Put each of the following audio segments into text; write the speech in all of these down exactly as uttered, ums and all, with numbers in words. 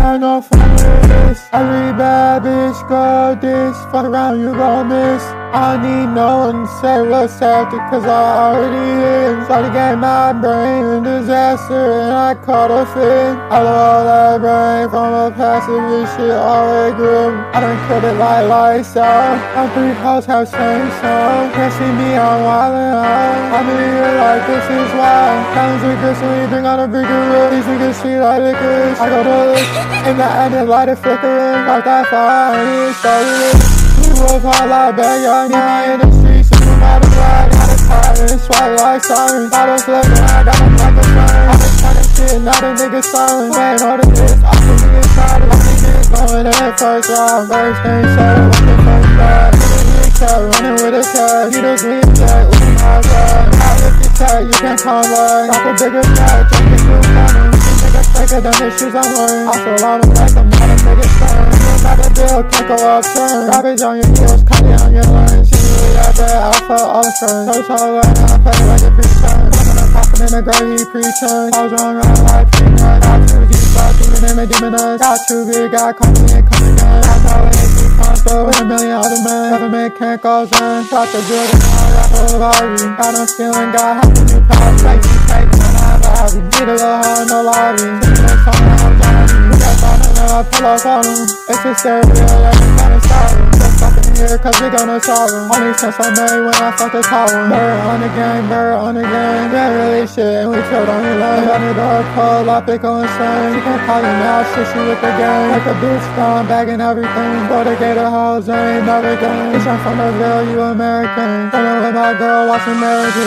have no fun with this. Every bad bitch go this. Fuck around, you gon' miss. I don't need no one to say what's after, cause I already in. Try to get my brain a disaster, and I caught a fit. I love that brain from a passive, this shit already grim. I done killed it like lights out. My three hoes have same song. Can't see me, I'm wildin' out. I'm in here like this is wild. Diamonds are good, so we drink on a bigger room. These niggas sweet like licorice. I go to lick in the end and light it flickering. Got that fire, I need to start it. Wolf hard like backyard, now in the streets, and no matter what, got a tire, swipe like sirens. Bottles looking, I got them like a sign. I been trying to shit, now the niggas silent. Ain't all the this, I can be excited. I think it's going in the first round. First thing said, what's the first ride? Running with a cat, you just leave that, ooh my god. I lift your tag, you can't come back. Drop a bigger cat, check it through counter. These niggas thicker than the shoes I'm wearing. I feel on them like I'm not a nigga stern. Back a bill, can't go up turn. Garbage on your heels, cut it on your line. See me out there, alpha, all the turn. So tall right now, I play like a pre-turn. I'm gonna pop it in the grave, he pre-turn. I was wrong, right, like pre-nut. Got two G's, got two in him, and demon us. Got two big, got confident, coming down. Got all the H D console, with a million other men. Government can't go zen. Got the building, I got the lobby. Got no ceiling, got half a new power. Like you take, when I have a hobby. Need a little hard, no lobby. Singing that song, I'm Johnny. We got fun, and I pull up on him. It's a stereo, like it's kinda sorry. Just fucking here, cause we gonna solve him. Only since I made when I fucked the tower. Bird on the game, bird on the game. Yeah, really shit, and we killed on your lane. Got the door cold, like pickle insane. You can't call you now, shit you with the game. Like a bitch gone, bagging everything. Go to get a house, ain't never game. Bitch, I'm from the Ville, you American. Chillin' with my girl, watching American.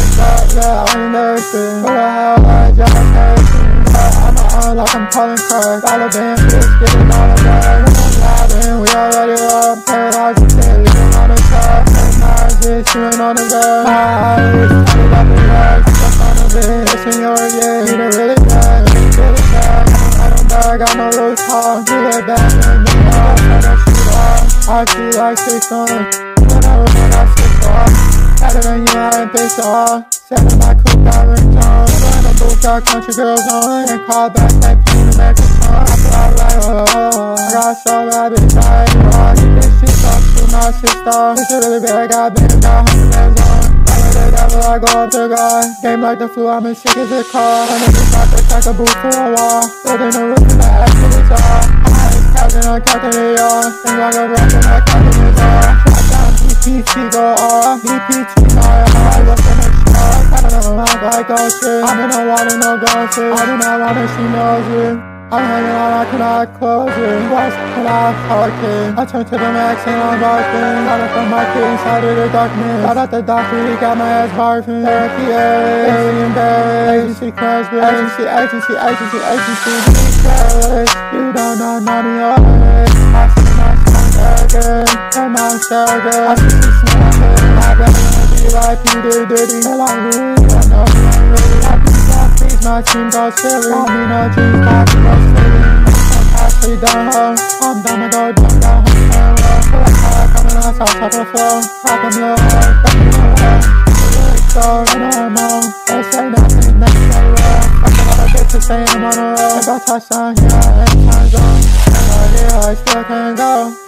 Yeah, I'm nursing. Who the hell, like Josh Harrison? I'm on like I'm calling crack. Taliban, bitch, get it all the bag. We already love paradise and shit, living on the top. Nice, bitch, chewing on the bed. My eyes, talking about the legs, stuck on the bed. It's in your yeah, need it really bad, really bad. I don't bag, got no loose talk. Do it back, man, do it all, try to shoot off. I see like six on, whenever when I switch off. Better than you, I ain't pissed off. Set in my coupe, got rings on. In the booth, got country girls on. And call back, that pain to make it fun. I fly like, oh, oh, I got so bad, bitch, I ain't wrong. Get this shit up to my sister. This shit really bad, got been, got hundred bands on. Follow the devil, I go up to God. Game like the flu, I'm as sick as it call. Hundred bitch, I could take a boot for a wall. Building a roof in the ass to the top. I ain't counting, I'm counting it all. Think like a rock, and I'm counting it all. Shot down, D P T go off. D P T, my eye, what's in the shot? I don't know, I'm like, oh shit. I'm in the water, no gossip. I do not want her, she knows it. I'm hanging out, I cannot close it. What's can I talk it? I turn to the max and I'm barking. Got up the market inside of the darkness. Got out the doctor, he got my ass barfing. Therapy, alien barracks. Agency crash, agency, agency, agency, agency. Be careless. You don't know none of your legs. I see my son again. And my surrogate. I see she smoking. I better be like Peter Diddy. Feel like me, I know you ain't really happy. My team goes silly. I mean, no dreams, my team goes silly. I'm actually down home. I'm down to go down, down home. Feel like fire coming out, top of the floor. I can blow up, back in the wall. So, I know I'm on. They say nothing, they say well. I feel like a bitch to say I'm on a roll. I got touchdown, yeah, and time zone. And I, yeah, I still can't go.